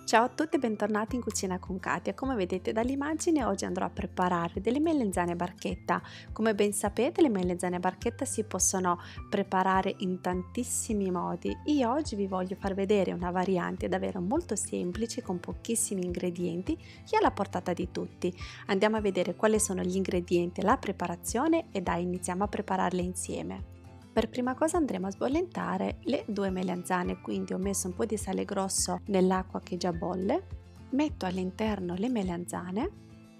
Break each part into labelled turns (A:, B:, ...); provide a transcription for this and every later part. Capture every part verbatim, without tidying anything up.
A: Ciao a tutti e bentornati in Cucina con Katia. Come vedete dall'immagine oggi andrò a preparare delle melenzane a barchetta. Come ben sapete le melenzane a barchetta si possono preparare in tantissimi modi. Io oggi vi voglio far vedere una variante davvero molto semplice con pochissimi ingredienti che è alla portata di tutti. Andiamo a vedere quali sono gli ingredienti e la preparazione e dai iniziamo a prepararle insieme. Per prima cosa andremo a sbollentare le due melanzane, quindi ho messo un po' di sale grosso nell'acqua che già bolle, metto all'interno le melanzane,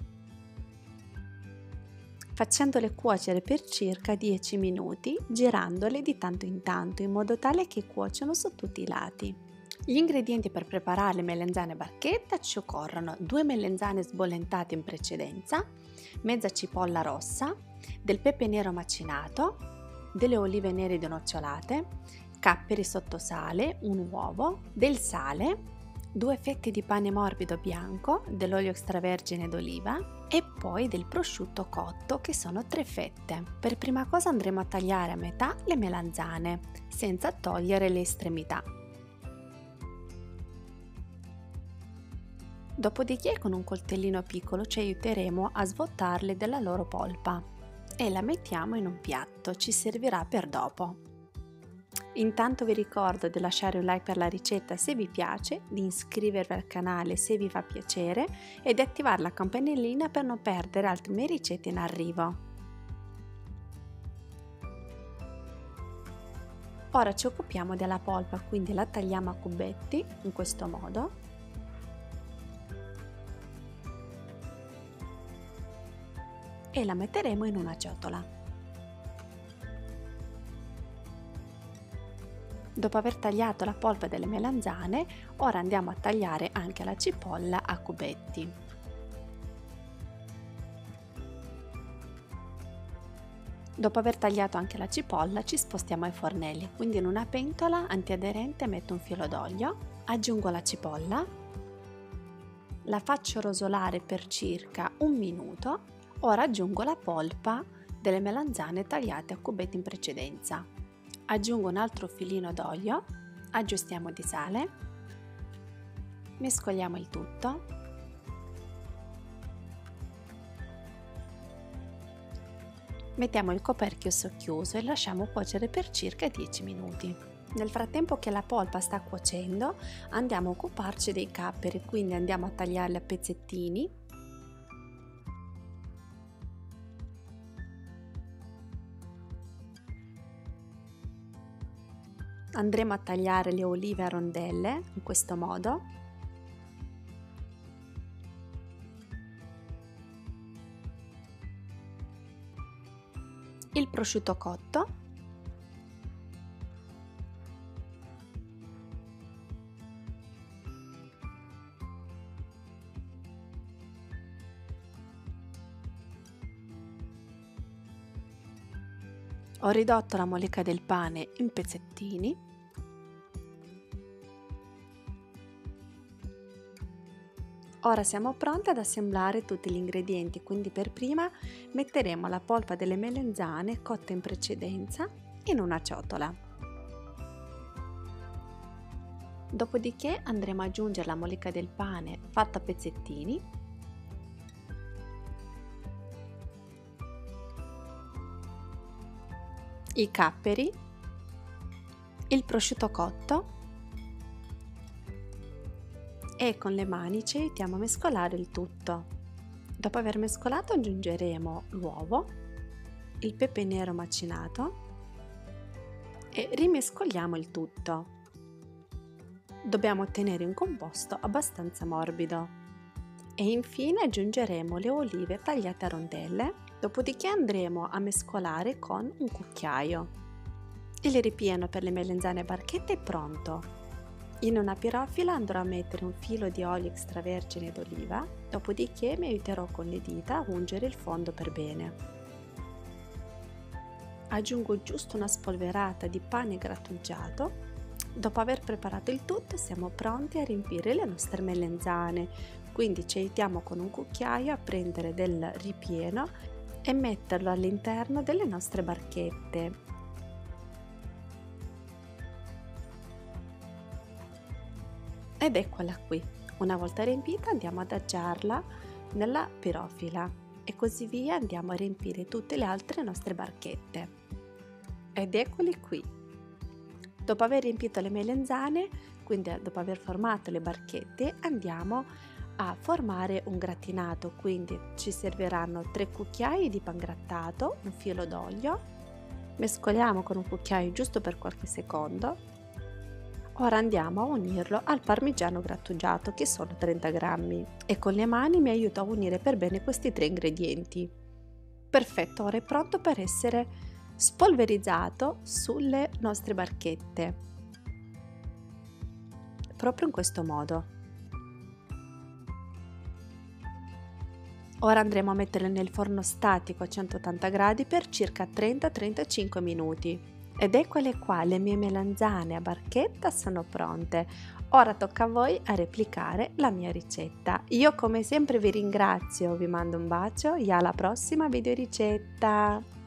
A: facendole cuocere per circa dieci minuti, girandole di tanto in tanto in modo tale che cuociono su tutti i lati. Gli ingredienti per preparare le melanzane a barchetta ci occorrono due melanzane sbollentate in precedenza, mezza cipolla rossa, del pepe nero macinato, delle olive nere denocciolate, capperi sottosale, un uovo, del sale, due fette di pane morbido bianco, dell'olio extravergine d'oliva e poi del prosciutto cotto che sono tre fette. Per prima cosa andremo a tagliare a metà le melanzane senza togliere le estremità. Dopodiché con un coltellino piccolo ci aiuteremo a svuotarle della loro polpa e la mettiamo in un piatto, ci servirà per dopo. Intanto vi ricordo di lasciare un like per la ricetta se vi piace, di iscrivervi al canale se vi fa piacere e di attivare la campanellina per non perdere altre mie ricette in arrivo. Ora ci occupiamo della polpa, quindi la tagliamo a cubetti in questo modo. E la metteremo in una ciotola. Dopo aver tagliato la polpa delle melanzane, ora andiamo a tagliare anche la cipolla a cubetti. Dopo aver tagliato anche la cipolla ci spostiamo ai fornelli, quindi in una pentola antiaderente metto un filo d'olio, aggiungo la cipolla, la faccio rosolare per circa un minuto. Ora aggiungo la polpa delle melanzane tagliate a cubetti in precedenza. Aggiungo un altro filino d'olio, aggiustiamo di sale, mescoliamo il tutto. Mettiamo il coperchio socchiuso e lasciamo cuocere per circa dieci minuti. Nel frattempo che la polpa sta cuocendo andiamo a occuparci dei capperi, quindi andiamo a tagliarli a pezzettini. Andremo a tagliare le olive a rondelle in questo modo. Il prosciutto cotto. Ho ridotto la mollica del pane in pezzettini. Ora siamo pronti ad assemblare tutti gli ingredienti, quindi per prima metteremo la polpa delle melanzane cotte in precedenza in una ciotola. Dopodiché andremo ad aggiungere la mollica del pane fatta a pezzettini. I capperi, il prosciutto cotto e con le mani ci aiutiamo a mescolare il tutto. Dopo aver mescolato aggiungeremo l'uovo, il pepe nero macinato e rimescoliamo il tutto. Dobbiamo ottenere un composto abbastanza morbido e infine aggiungeremo le olive tagliate a rondelle. Dopodiché andremo a mescolare con un cucchiaio. Il ripieno per le melanzane a barchetta è pronto. In una pirofila andrò a mettere un filo di olio extravergine d'oliva, dopodiché mi aiuterò con le dita a ungere il fondo per bene. Aggiungo giusto una spolverata di pane grattugiato. Dopo aver preparato il tutto siamo pronti a riempire le nostre melanzane, quindi ci aiutiamo con un cucchiaio a prendere del ripieno e metterlo all'interno delle nostre barchette. Ed eccola qui, Una volta riempita andiamo ad adagiarla nella pirofila e così via andiamo a riempire tutte le altre nostre barchette. Ed eccoli qui. Dopo aver riempito le melenzane, quindi dopo aver formato le barchette, andiamo a formare un grattinato, quindi ci serviranno tre cucchiai di pangrattato, un filo d'olio, mescoliamo con un cucchiaio giusto per qualche secondo. Ora andiamo a unirlo al parmigiano grattugiato, che sono trenta grammi, e con le mani mi aiuto a unire per bene questi tre ingredienti. Perfetto, ora è pronto per essere spolverizzato sulle nostre barchette, proprio in questo modo. Ora andremo a metterle nel forno statico a centottanta gradi per circa trenta trentacinque minuti. Ed eccole qua, le mie melanzane a barchetta sono pronte. Ora tocca a voi a replicare la mia ricetta. Io come sempre vi ringrazio, vi mando un bacio e alla prossima video ricetta!